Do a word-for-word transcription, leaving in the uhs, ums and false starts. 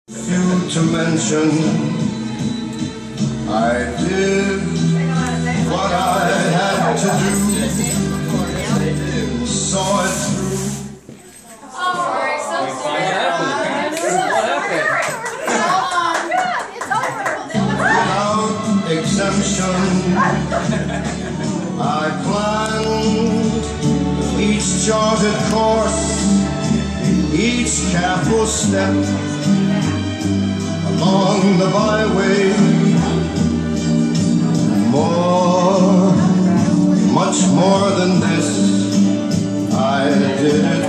Few to mention, I did what I had to do, saw it through. Without exemption, I planned each charted course, each careful step along the byway. More, much more than this, I did.